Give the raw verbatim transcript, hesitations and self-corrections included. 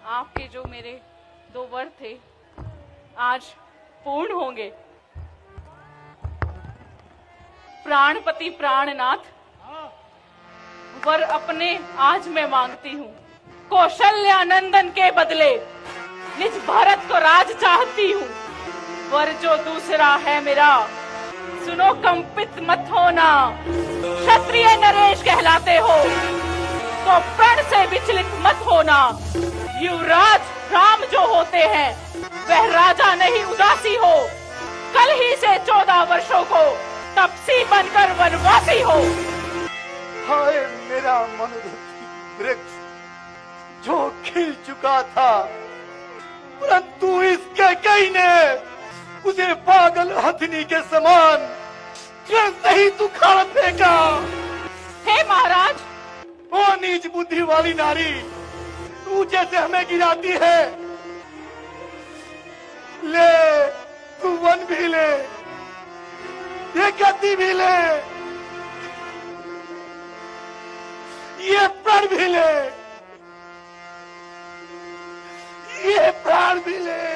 आपके जो मेरे दो वर थे आज पूर्ण होंगे। प्राणपति प्राणनाथ, वर अपने आज मैं मांगती हूँ। कौशल्या नंदन के बदले निज भारत को राज चाहती हूँ। वर जो दूसरा है मेरा, सुनो कंपित मत होना। क्षत्रिय नरेश कहलाते हो तो प्रण से विचलित मत होना। युवराज राम जो होते हैं वह राजा नहीं उदासी हो। कल ही से चौदह वर्षों को तपसी बनकर वनवासी हो। हाय मेरा मनोरथी वृक्ष जो खिल चुका था, परंतु इसके कई ने उसे पागल हथनी के समान नहीं तू खाड़ फेंका। हे महाराज, ओ नीच बुद्धि वाली नारी, तू जैसे हमें गिराती है, ले तू वन भी ले, ये गद्दी भी ले, ये प्राण भी ले, ये प्राण भी ले।